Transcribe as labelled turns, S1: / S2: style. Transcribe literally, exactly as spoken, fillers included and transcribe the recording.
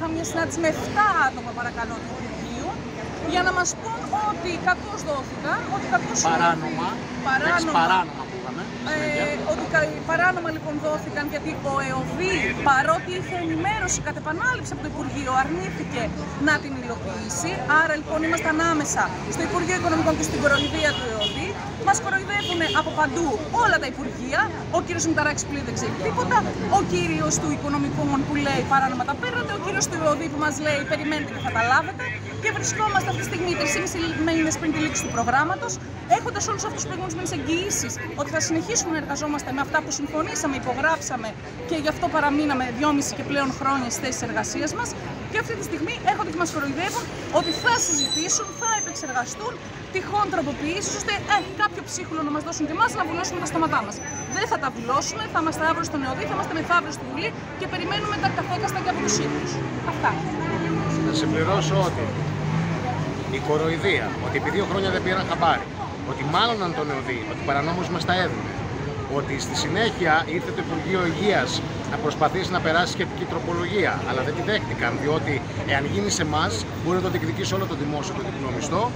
S1: Είχαμε μια συνάντηση με επτά άτομα, παρακαλώ, του Υπουργείου, για να μας πούν ότι κακώς δόθηκαν, ότι κακώς
S2: παράνομα,
S1: παράνομα,
S2: παράνομα που είπαμε,
S1: ε, ότι παράνομα λοιπόν δόθηκαν, γιατί ο ΕΟΔΗ, παρότι είχε ενημέρωση κατ' επανάληψη από το Υπουργείο, αρνήθηκε να την υλοποιήσει. Άρα λοιπόν ήμασταν άμεσα στο Υπουργείο Οικονομικών και στην κοροϊδία του ΕΟΔΗ. Μας κοροϊδεύουν από παντού όλα τα υπουργεία. Ο κύριος Μηταράκης που λέει δεν ξέρει τίποτα, ο κύριος του Οικονομικού που λέει παράνομα τα παίρνετε, ο κύριος του ΕΟΔΗ που μας λέει περιμένετε και θα τα λάβετε. Και βρισκόμαστε αυτή τη στιγμή τρεις και μισή μήνες πριν τη λήξη του προγράμματος, έχοντας όλους αυτούς τους προηγούμενους μήνες εγγυήσεις ότι θα συνεχίσουμε να εργαζόμαστε με αυτά που συμφωνήσαμε, υπογράψαμε και γι' αυτό παραμείναμε δυόμιση και πλέον χρόνια στις θέσεις εργασίας μας. Και αυτή τη στιγμή έρχονται και μας κοροϊδεύουν ότι θα συζητήσουν, θα επεξεργαστούν τυχόν τροποποιήσεις, ώστε ε, κάποιο ψίχουλο να μας δώσουν και εμάς να βουλώσουμε τα στόματά μας. Δεν θα τα βουλώσουμε, θα είμαστε αύριο στον ΕΟΔΗ, θα είμαστε μεθαύριο στη Βουλή και περιμένουμε τα καθέκαστα και από τους ίδιους. Αυτά.
S2: Θα συμπληρώσω ότι η κοροϊδία, ότι επί δύο χρόνια δεν πήραν χαμπάρι, ότι μάλλον τον ΕΟΔΗ, ότι παρανόμως μας τα έδινε, ότι στη συνέχεια ήρθε το Υπουργείο Υγείας να προσπαθήσει να περάσει σχετική τροπολογία, αλλά δεν τη δέχτηκαν, διότι εάν γίνει σε εμάς, μπορεί να το διεκδικήσει όλο το δημόσιο το διπλό μισθό.